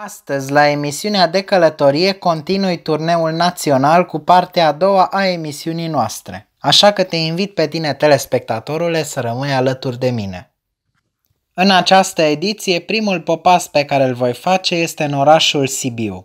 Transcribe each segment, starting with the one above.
Astăzi, la emisiunea de călătorie, continui turneul național cu partea a doua a emisiunii noastre. Așa că te invit pe tine, telespectatorule, să rămâi alături de mine. În această ediție, primul popas pe care îl voi face este în orașul Sibiu.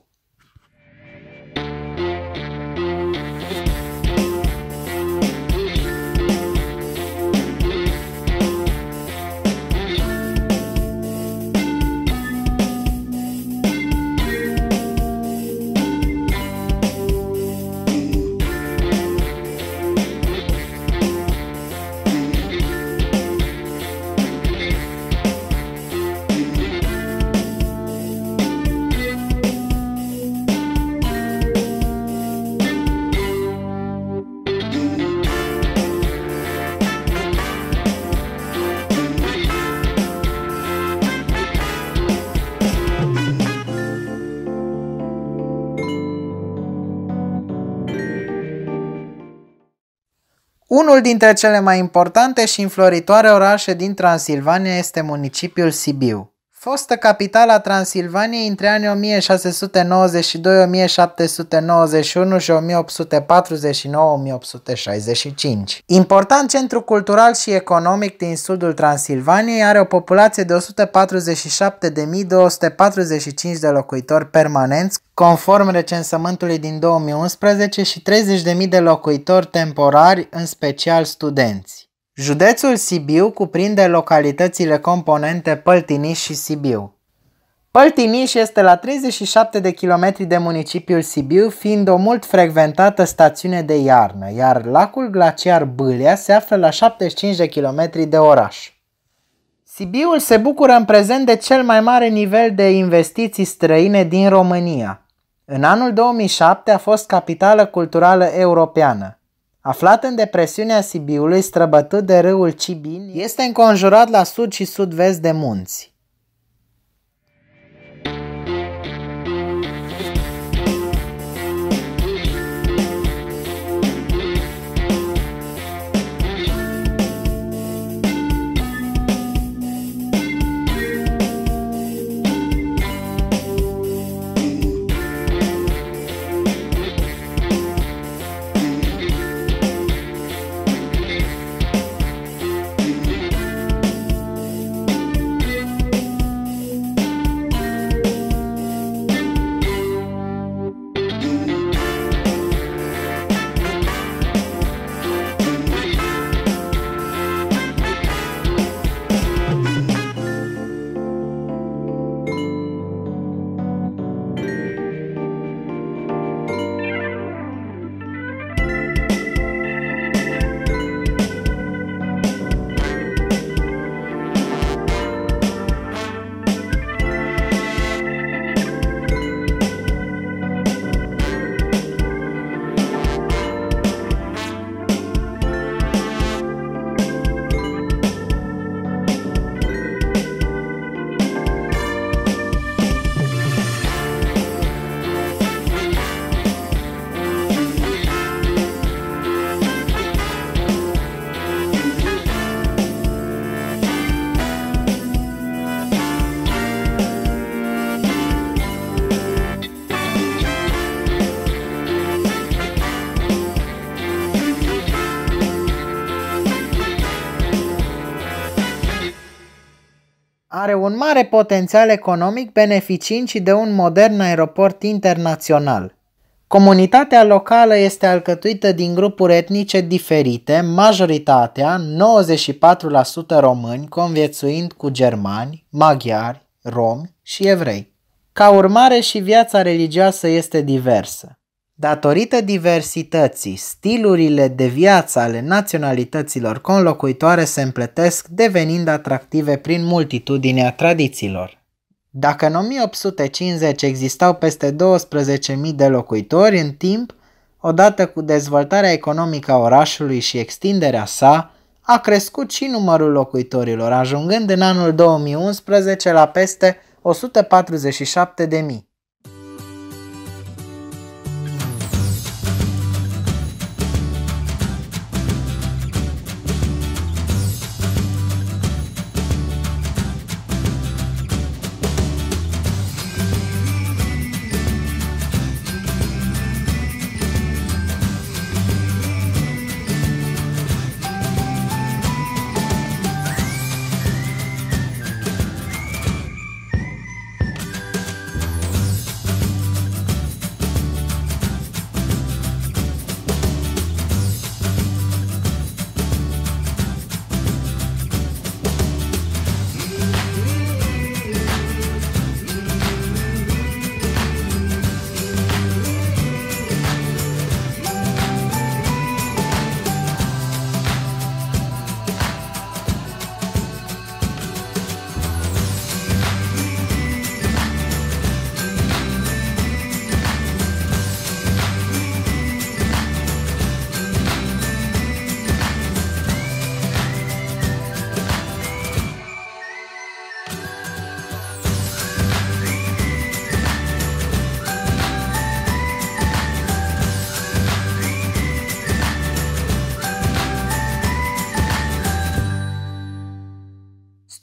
Unul dintre cele mai importante și înfloritoare orașe din Transilvania este municipiul Sibiu. Fostă capitala Transilvaniei între anii 1692, 1791 și 1849-1865. Important centru cultural și economic din sudul Transilvaniei, are o populație de 147.245 de locuitori permanenți, conform recensământului din 2011, și 30.000 de locuitori temporari, în special studenți. Județul Sibiu cuprinde localitățile componente Păltiniș și Sibiu. Păltiniș este la 37 de kilometri de municipiul Sibiu, fiind o mult frecventată stațiune de iarnă, iar lacul glaciar Bâlea se află la 75 de kilometri de oraș. Sibiul se bucură în prezent de cel mai mare nivel de investiții străine din România. În anul 2007 a fost capitală culturală europeană. Aflat în depresiunea Sibiului, străbătut de râul Cibin, este înconjurat la sud și sud-vest de munți. Are un mare potențial economic, beneficiind și de un modern aeroport internațional. Comunitatea locală este alcătuită din grupuri etnice diferite, majoritatea, 94% români, conviețuind cu germani, maghiari, romi și evrei. Ca urmare, și viața religioasă este diversă. Datorită diversității, stilurile de viață ale naționalităților conlocuitoare se împletesc, devenind atractive prin multitudinea tradițiilor. Dacă în 1850 existau peste 12.000 de locuitori, în timp, odată cu dezvoltarea economică a orașului și extinderea sa, a crescut și numărul locuitorilor, ajungând în anul 2011 la peste 147.000.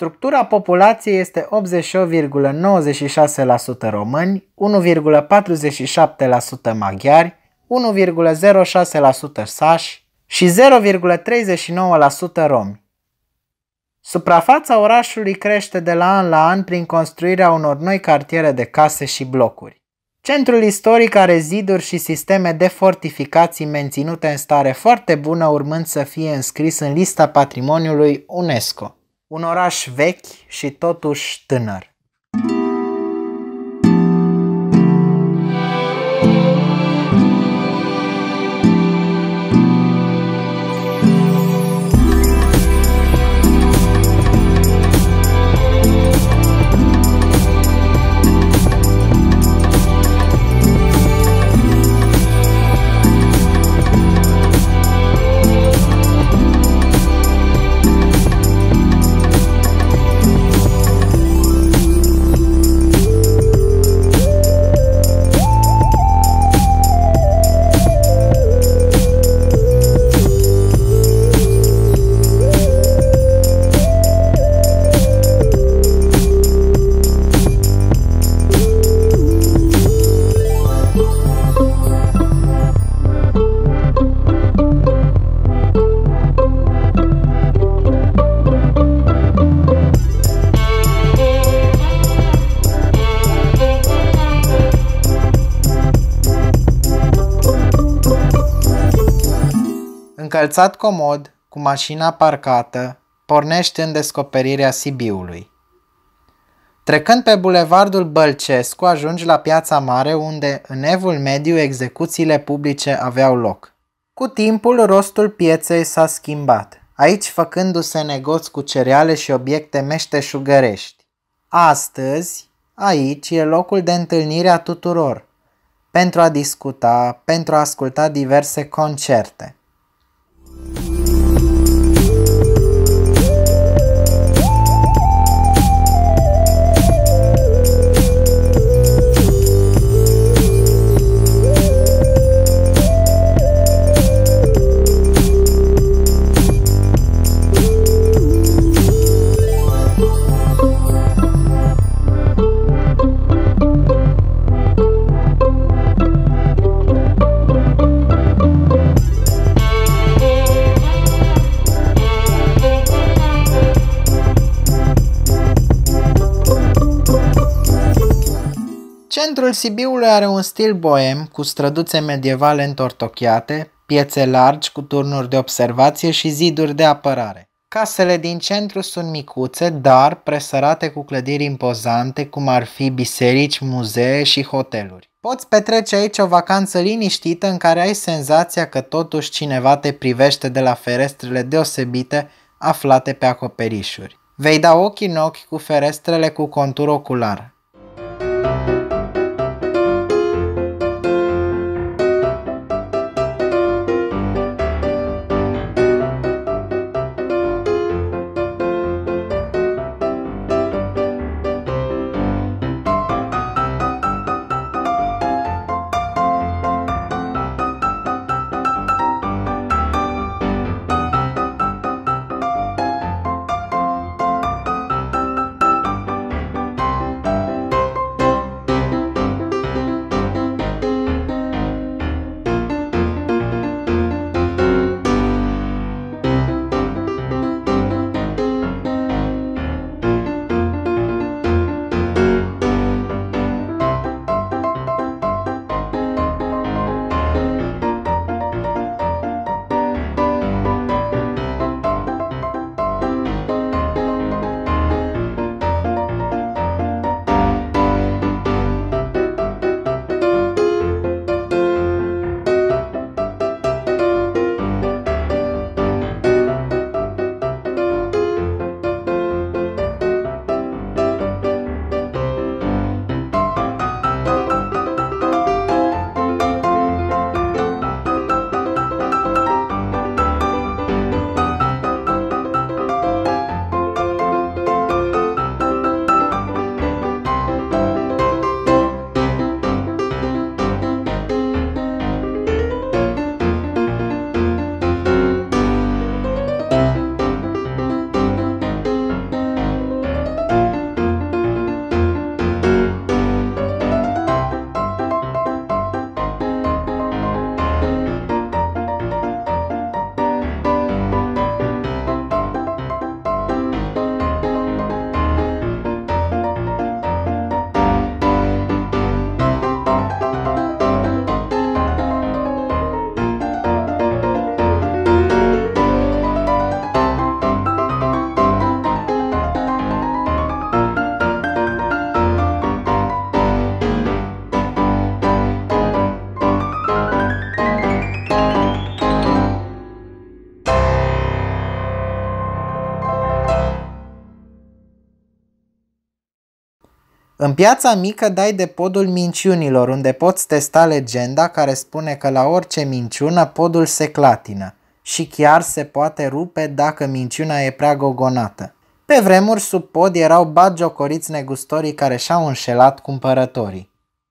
Structura populației este 88,96% români, 1,47% maghiari, 1,06% sași și 0,39% romi. Suprafața orașului crește de la an prin construirea unor noi cartiere de case și blocuri. Centrul istoric are ziduri și sisteme de fortificații menținute în stare foarte bună, urmând să fie înscris în lista patrimoniului UNESCO. Un oraș vechi și totuși tânăr. Încălțat comod, cu mașina parcată, pornești în descoperirea Sibiului. Trecând pe bulevardul Bălcescu, ajungi la Piața Mare, unde în Evul Mediu execuțiile publice aveau loc. Cu timpul, rostul pieței s-a schimbat, aici făcându-se negoți cu cereale și obiecte meșteșugărești. Astăzi, aici e locul de întâlnire a tuturor, pentru a discuta, pentru a asculta diverse concerte. Centrul Sibiului are un stil boem, cu străduțe medievale întortocheate, piețe largi cu turnuri de observație și ziduri de apărare. Casele din centru sunt micuțe, dar presărate cu clădiri impozante, cum ar fi biserici, muzee și hoteluri. Poți petrece aici o vacanță liniștită în care ai senzația că totuși cineva te privește de la ferestrele deosebite aflate pe acoperișuri. Vei da ochi în ochi cu ferestrele cu contur ocular. În Piața Mică dai de podul minciunilor, unde poți testa legenda care spune că la orice minciună podul se clatină și chiar se poate rupe dacă minciuna e prea gogonată. Pe vremuri sub pod erau batjocoriți negustorii care și-au înșelat cumpărătorii.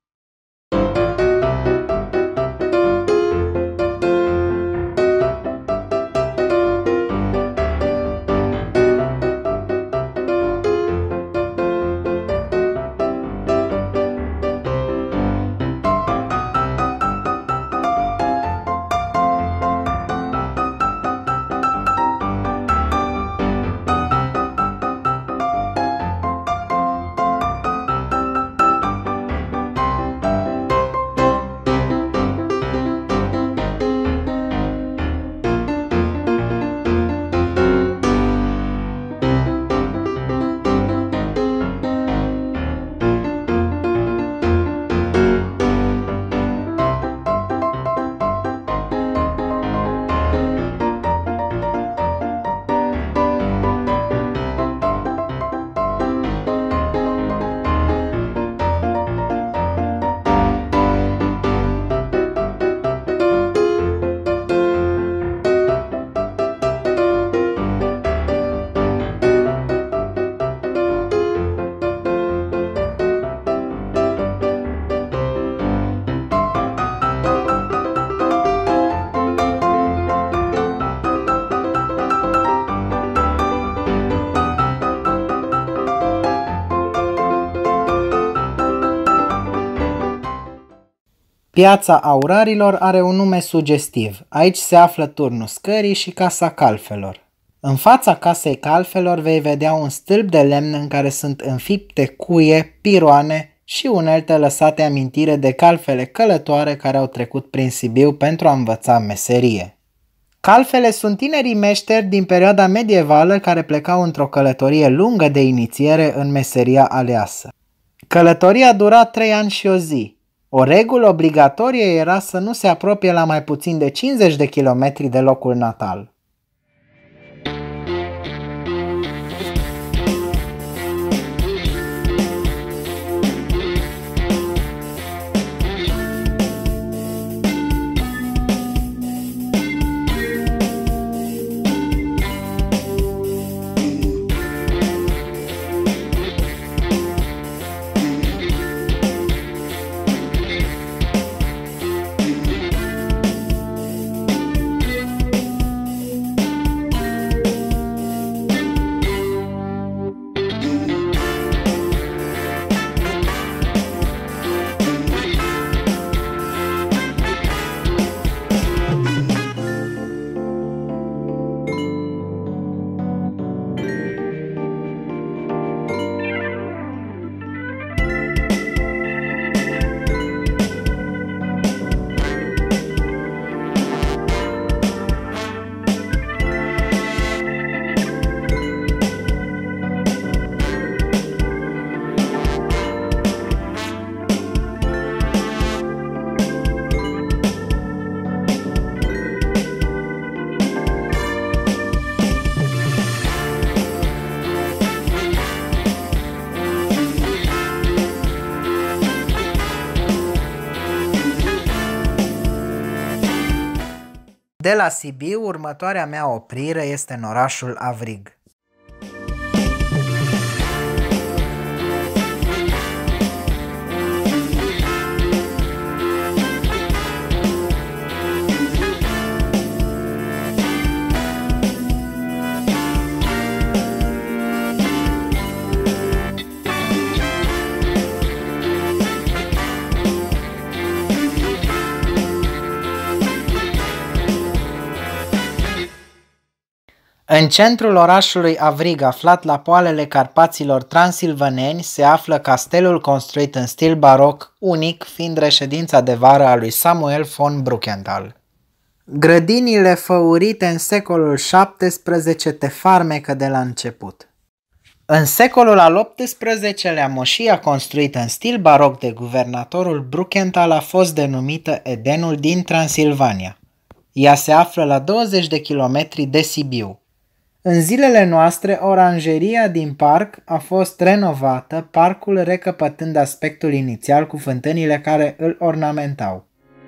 Piața Aurarilor are un nume sugestiv. Aici se află turnul Scării și Casa Calfelor. În fața Casei Calfelor vei vedea un stâlp de lemn în care sunt înfipte cuie, piroane și unelte lăsate amintire de calfele călătoare care au trecut prin Sibiu pentru a învăța meserie. Calfele sunt tinerii meșteri din perioada medievală care plecau într-o călătorie lungă de inițiere în meseria aleasă. Călătoria dura 3 ani și o zi. O regulă obligatorie era să nu se apropie la mai puțin de 50 de kilometri de locul natal. De la Sibiu, următoarea mea oprire este în orașul Avrig. În centrul orașului Avrig, aflat la poalele Carpaților transilvaneni, se află castelul construit în stil baroc, unic fiind reședința de vară a lui Samuel von Brukenthal. Grădinile făurite în secolul XVII te farmecă de la început. În secolul al XVIII-lea, moșia construită în stil baroc de guvernatorul Brukenthal a fost denumită Edenul din Transilvania. Ea se află la 20 de kilometri de Sibiu. În zilele noastre, oranjeria din parc a fost renovată, parcul recăpătând aspectul inițial cu fântânile care îl ornamentau.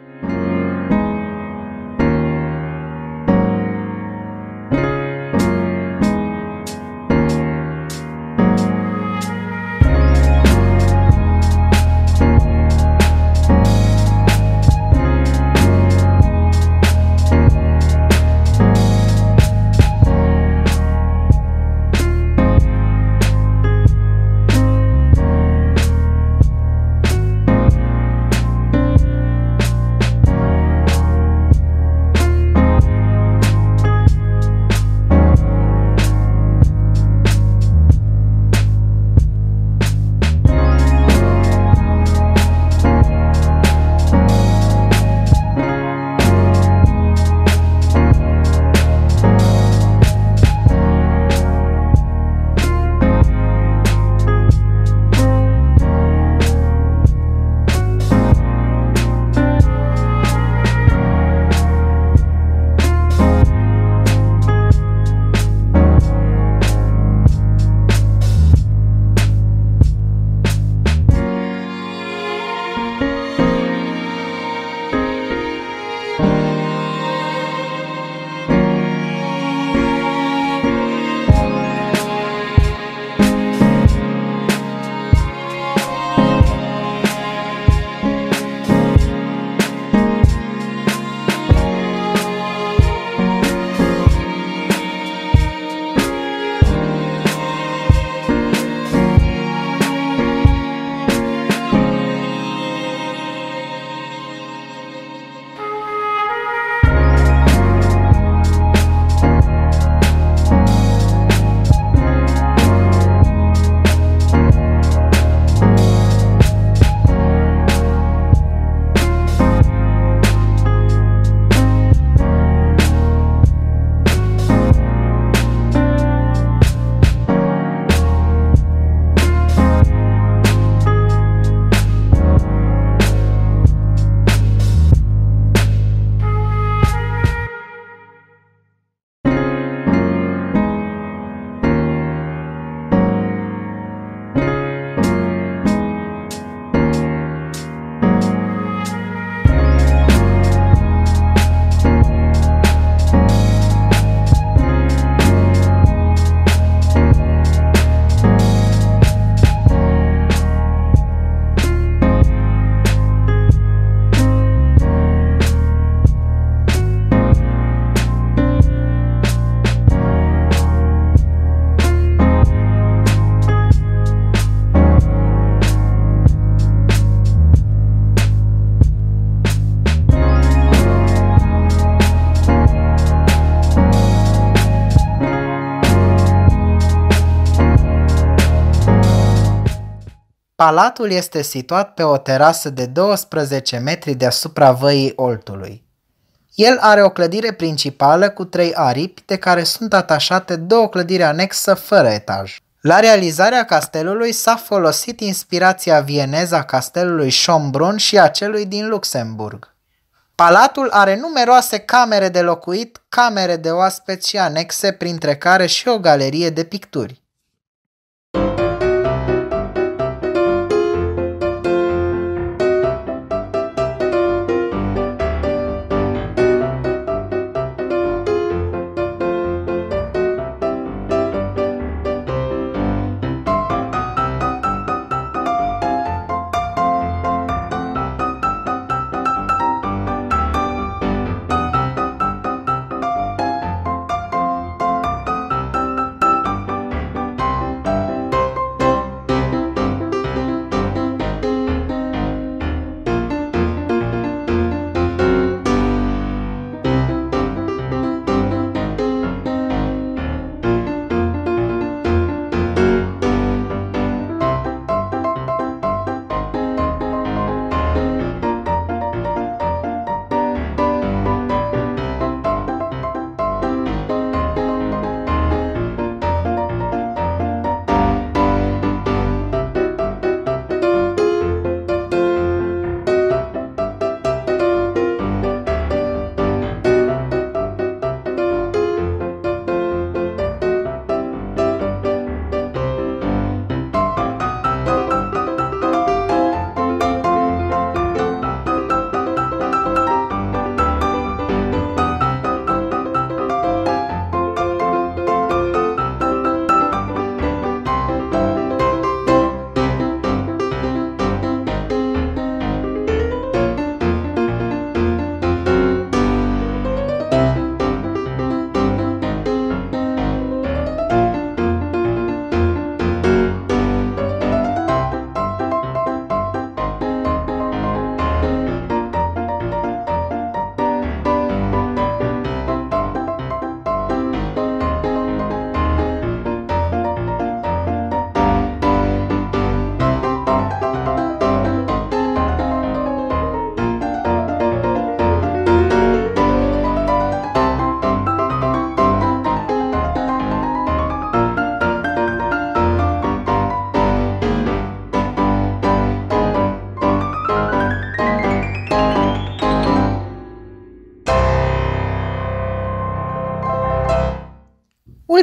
Palatul este situat pe o terasă de 12 metri deasupra văii Oltului. El are o clădire principală cu 3 aripi, de care sunt atașate 2 clădiri anexă fără etaj. La realizarea castelului s-a folosit inspirația vieneză a castelului Schönbrunn și a celui din Luxemburg. Palatul are numeroase camere de locuit, camere de oaspeți și anexe, printre care și o galerie de picturi.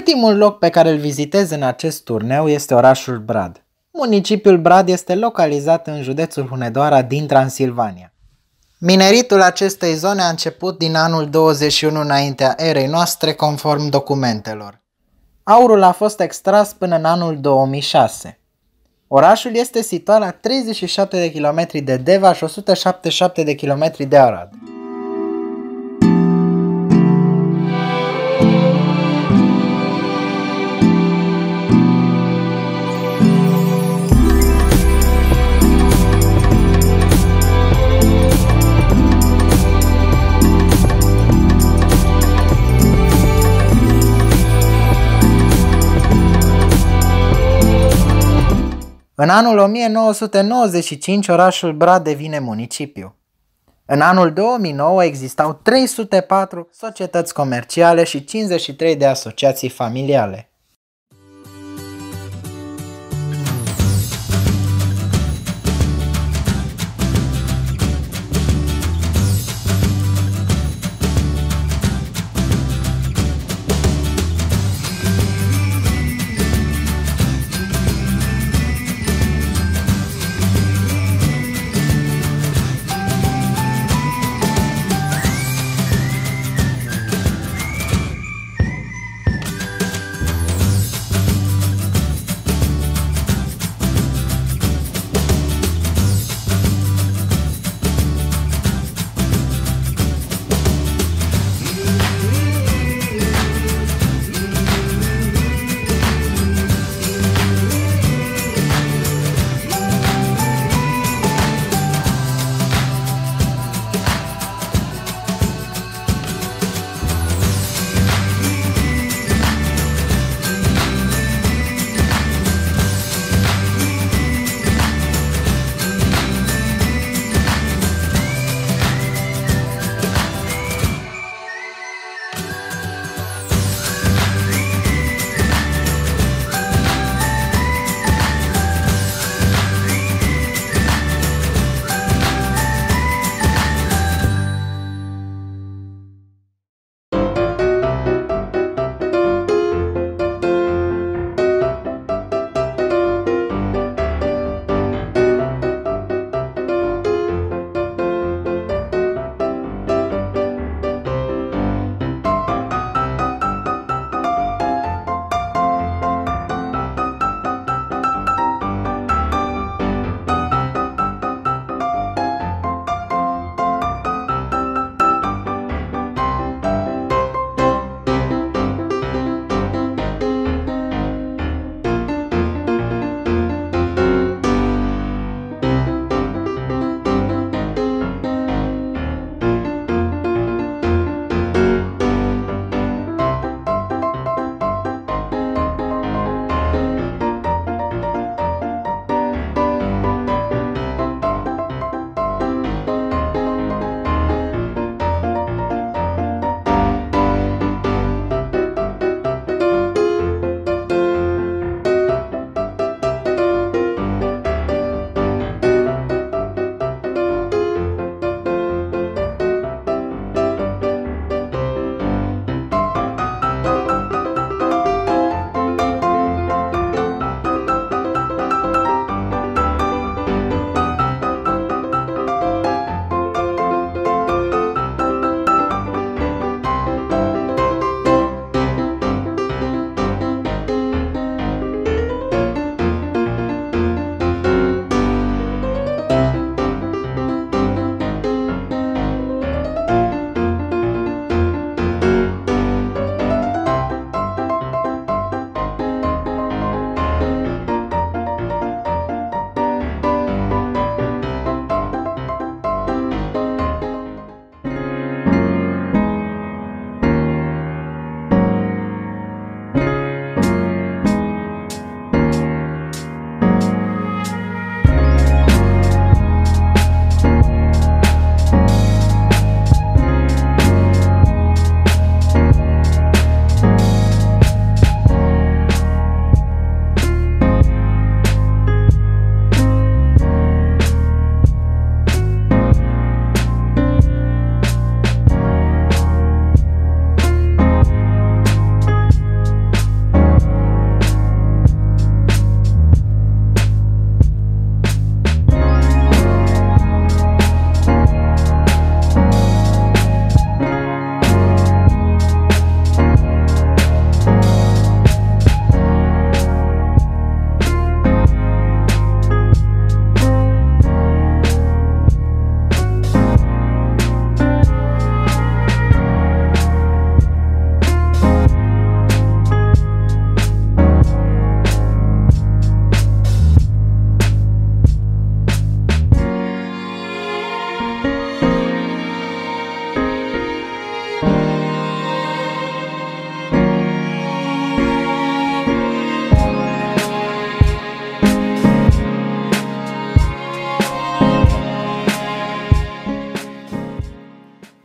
Ultimul loc pe care îl vizitez în acest turneu este orașul Brad. Municipiul Brad este localizat în județul Hunedoara din Transilvania. Mineritul acestei zone a început din anul 21 înaintea erei noastre, conform documentelor. Aurul a fost extras până în anul 2006. Orașul este situat la 37 de km de Deva și 177 de km de Arad. În anul 1995, orașul Brad devine municipiu. În anul 2009 existau 304 societăți comerciale și 53 de asociații familiale.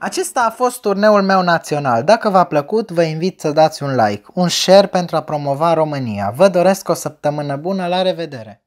Acesta a fost turneul meu național. Dacă v-a plăcut, vă invit să dați un like, un share pentru a promova România. Vă doresc o săptămână bună, la revedere!